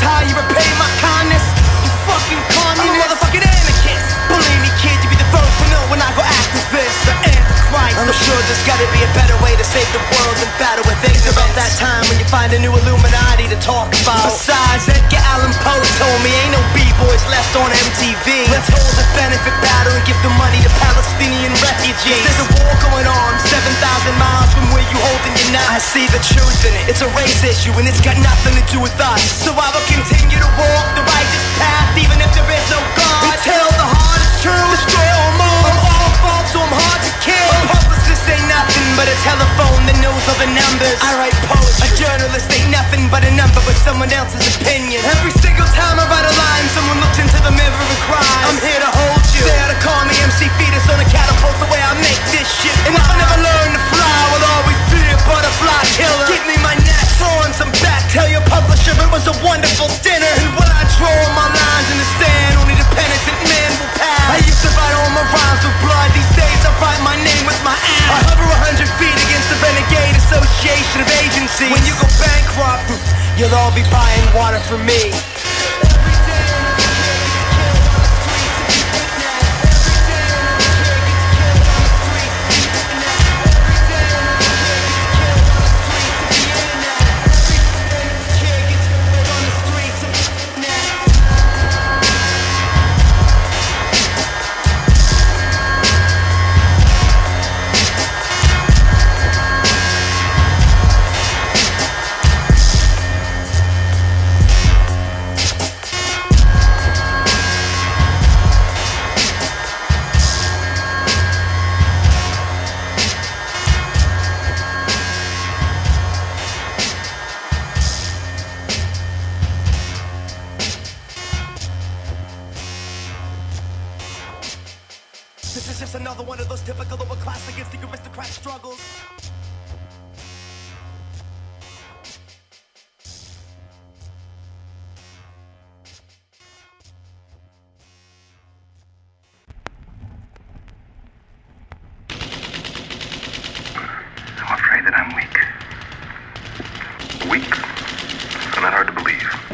how you repay my kindness. You fucking communist. I'm a motherfucking anarchist. Believe me, kid, you be the first to know when I go activist. The antichrist. I'm sure there's gotta be a better way to save the world than battle with ignorance. It's about that time when you find a new Illuminati to talk about. Besides, Edgar Allan Poe told me ain't no B-boys left on MTV. Let's hold a benefit battle and give the money to Palestinian refugees. There's a war going on 7,000 miles from where you holding your knife. I see the truth in it. It's a race issue and it's got nothing to do with us. So I will continue to walk the righteous path even if there is no God. Until the heart is true, destroy all more. I'm all fault, so I'm hard to kill. A publicist ain't nothing but a telephone that knows all the numbers. I write poetry. A journalist ain't nothing but a number with someone else's opinion. Every single time I write a line, someone looks into the mirror and cries. I'm here to hold you. They ought to call me MC Fetus on a catapult the way I make this shit. And if I never learn to fly, I will always be a butterfly killer. Give me my net, throw on some back. Tell your publisher it was a wonderful dinner. And when I draw my lines in the sand, only the penitent man will pass. I used to write all my rhymes with blood. These days I write my name with my ass. I hover 100 feet against the Renegade Association of Agencies. When you go bankrupt, you'll all be buying water from me. This is just another one of those typical lower class against the aristocrat struggles. I'm afraid that I'm weak. Weak? I'm not hard to believe.